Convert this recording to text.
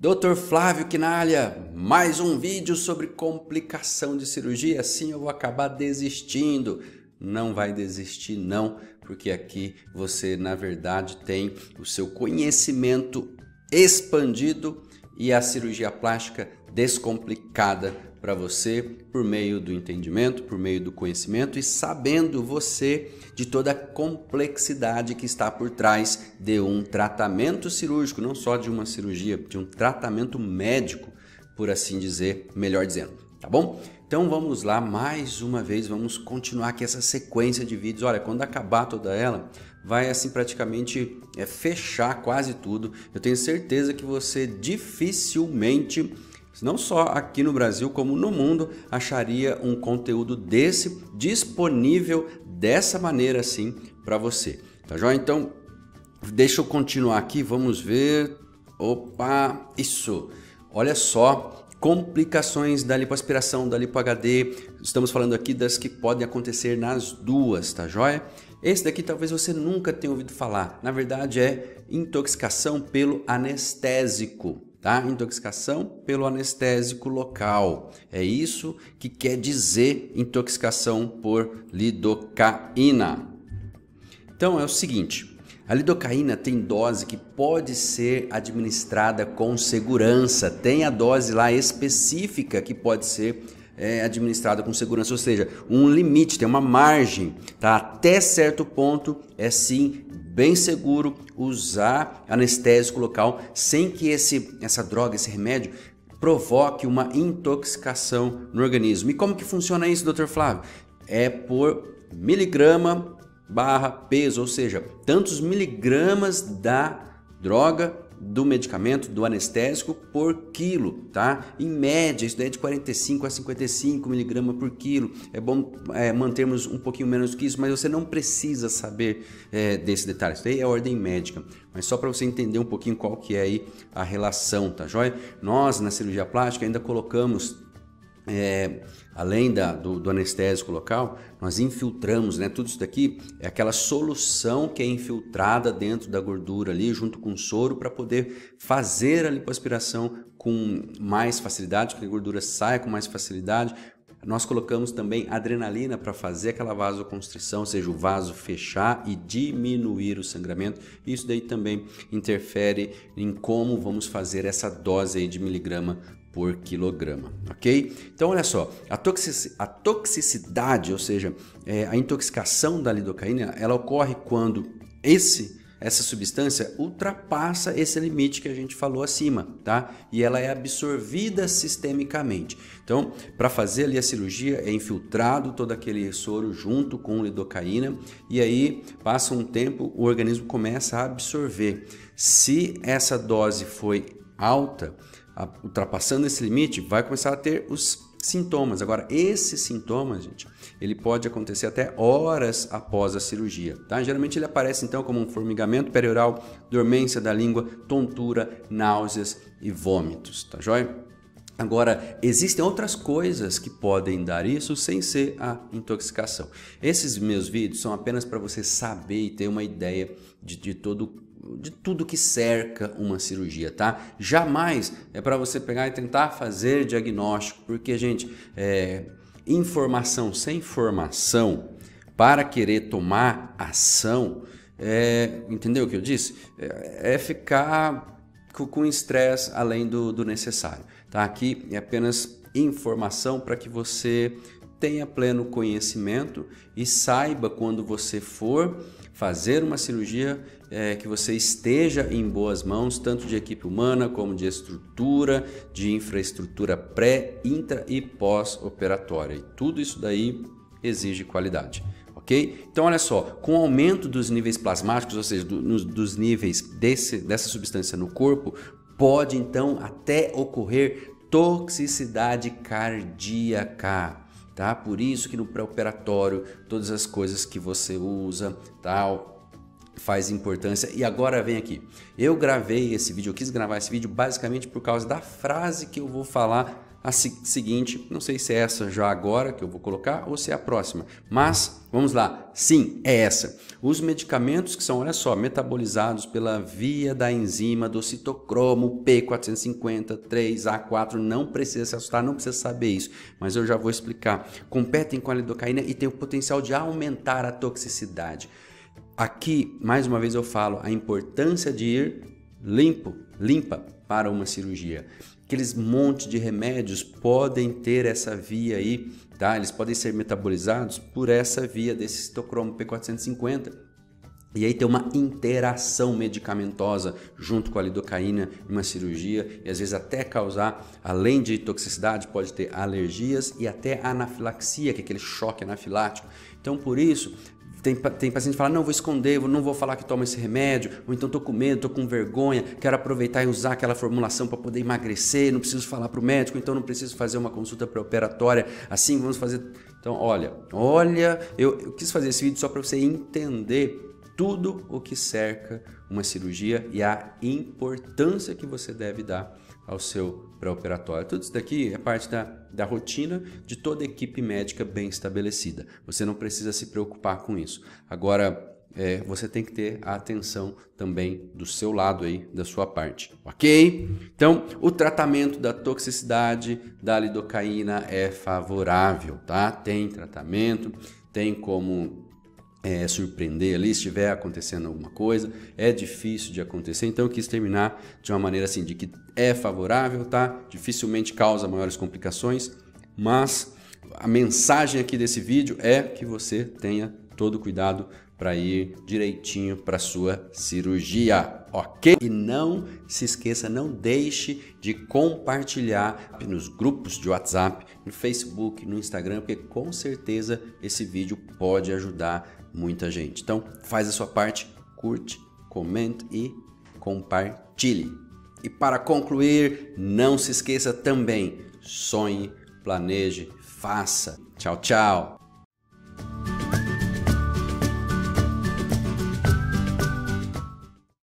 Dr. Flávio Quinalha, mais um vídeo sobre complicação de cirurgia. Assim eu vou acabar desistindo. Não vai desistir não, porque aqui você na verdade tem o seu conhecimento expandido e a cirurgia plástica descomplicada para você por meio do entendimento, por meio do conhecimento e sabendo você de toda a complexidade que está por trás de um tratamento cirúrgico, não só de uma cirurgia, de um tratamento médico, por assim dizer, melhor dizendo, tá bom? Então vamos lá, mais uma vez, vamos continuar aqui essa sequência de vídeos. Olha, quando acabar toda ela, vai assim praticamente fechar quase tudo. Eu tenho certeza que você dificilmente, não só aqui no Brasil como no mundo, acharia um conteúdo desse disponível dessa maneira assim para você, tá joia? Então deixa eu continuar aqui, vamos ver. Opa, isso, olha só, complicações da lipoaspiração, da lipo HD. Estamos falando aqui das que podem acontecer nas duas, tá joia? Esse daqui talvez você nunca tenha ouvido falar, na verdade é intoxicação pelo anestésico. Tá? Intoxicação pelo anestésico local. É isso que quer dizer intoxicação por lidocaína. Então é o seguinte, a lidocaína tem dose que pode ser administrada com segurança. Tem a dose lá específica que pode ser administrada com segurança, ou seja, um limite, tem uma margem, tá? Até certo ponto é sim bem seguro usar anestésico local sem que essa droga, esse remédio provoque uma intoxicação no organismo. E como que funciona isso, Dr. Flávio? É por miligrama barra peso, ou seja, tantos miligramas da droga, do medicamento, do anestésico por quilo, tá? Em média, isso daí é de 45 a 55 miligramas por quilo. É bom mantermos um pouquinho menos que isso, mas você não precisa saber desse detalhe. Isso daí é ordem médica, mas só para você entender um pouquinho qual que é aí a relação, tá joia? Nós, na cirurgia plástica, ainda colocamos além do anestésico local, nós infiltramos, né? Tudo isso daqui é aquela solução que é infiltrada dentro da gordura ali, junto com o soro, para poder fazer a lipoaspiração com mais facilidade, que a gordura saia com mais facilidade. Nós colocamos também adrenalina para fazer aquela vasoconstrição, ou seja, o vaso fechar e diminuir o sangramento. Isso daí também interfere em como vamos fazer essa dose aí de miligrama por quilograma, ok? Então olha só, a toxicidade, ou seja, a intoxicação da lidocaína, ela ocorre quando essa substância ultrapassa esse limite que a gente falou acima, tá? E ela é absorvida sistemicamente. Então, para fazer ali a cirurgia, é infiltrado todo aquele soro junto com lidocaína e aí passa um tempo, o organismo começa a absorver. Se essa dose foi alta, ultrapassando esse limite, vai começar a ter os sintomas. Agora, esses sintomas, gente, ele pode acontecer até horas após a cirurgia, tá? Geralmente ele aparece então como um formigamento perioral, dormência da língua, tontura, náuseas e vômitos, tá joia? Agora, existem outras coisas que podem dar isso sem ser a intoxicação. Esses meus vídeos são apenas para você saber e ter uma ideia de tudo que cerca uma cirurgia, tá? Jamais é para você pegar e tentar fazer diagnóstico, porque, gente, informação sem formação para querer tomar ação, entendeu o que eu disse? É ficar com estresse além do necessário, tá? Aqui é apenas informação para que você tenha pleno conhecimento e saiba quando você for fazer uma cirurgia que você esteja em boas mãos, tanto de equipe humana como de estrutura, de infraestrutura pré, intra e pós-operatória. E tudo isso daí exige qualidade. Ok? Então olha só, com o aumento dos níveis plasmáticos, ou seja, dos níveis dessa substância no corpo, pode então até ocorrer toxicidade cardíaca. Tá? Por isso que no pré-operatório, todas as coisas que você usa, tal, faz importância. E agora vem aqui, eu gravei esse vídeo, eu quis gravar esse vídeo basicamente por causa da frase que eu vou falar a seguinte, não sei se é essa já agora que eu vou colocar ou se é a próxima, mas vamos lá, sim, é essa. Os medicamentos que são, olha só, metabolizados pela via da enzima do citocromo P450-3A4, não precisa se assustar, não precisa saber isso, mas eu já vou explicar, competem com a lidocaína e tem o potencial de aumentar a toxicidade. Aqui, mais uma vez eu falo, a importância de ir limpa para uma cirurgia. Aqueles monte de remédios podem ter essa via aí, tá? Eles podem ser metabolizados por essa via desse citocromo P450. E aí tem uma interação medicamentosa junto com a lidocaína em uma cirurgia e às vezes até causar, além de toxicidade, pode ter alergias e até anafilaxia, que é aquele choque anafilático. Então, por isso, tem paciente que fala, não, vou esconder, não vou falar que toma esse remédio, ou então estou com medo, estou com vergonha, quero aproveitar e usar aquela formulação para poder emagrecer, não preciso falar para o médico, então não preciso fazer uma consulta pré-operatória, assim vamos fazer... Então, olha, eu quis fazer esse vídeo só para você entender tudo o que cerca uma cirurgia e a importância que você deve dar ao seu pré-operatório. Tudo isso daqui é parte da rotina de toda equipe médica bem estabelecida. Você não precisa se preocupar com isso. Agora, você tem que ter a atenção também do seu lado aí, da sua parte, ok? Então, o tratamento da toxicidade da lidocaína é favorável, tá? Tem tratamento, tem como... surpreender ali, se estiver acontecendo alguma coisa, é difícil de acontecer, então eu quis terminar de uma maneira assim, de que é favorável, tá? Dificilmente causa maiores complicações, mas a mensagem aqui desse vídeo é que você tenha todo o cuidado para ir direitinho para sua cirurgia, ok? E não se esqueça, não deixe de compartilhar nos grupos de WhatsApp, no Facebook, no Instagram, porque com certeza esse vídeo pode ajudar muita gente. Então, faz a sua parte, curte, comente e compartilhe. E para concluir, não se esqueça também, sonhe, planeje, faça. Tchau, tchau!